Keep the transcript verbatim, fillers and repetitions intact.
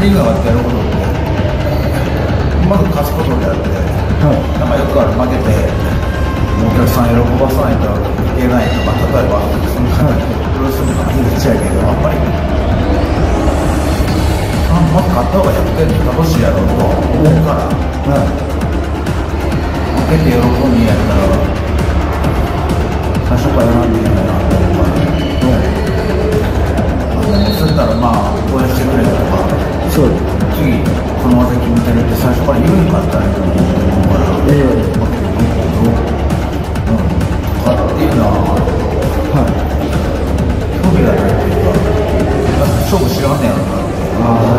リーグがやることって、まず勝つことであって、はい、なんかよくある負けて、お客さん喜ばさないといけないとか、例えば、そんなプロレスとか言っちゃうけど、あんまり、あまず勝った方がひゃくてんって楽しいやろうと思うから、はい、負けて喜んでやったら、最初から選んでいいのかなと思うから、はい、そしたらまあ、応援してくれたとか、そう次、この技決めてるって最初から言うんかったらいいと思うから、えー、負けていいけど、うん、とかっていうのは、はい、興味がないっていうか、勝負しらんねやろなって。あ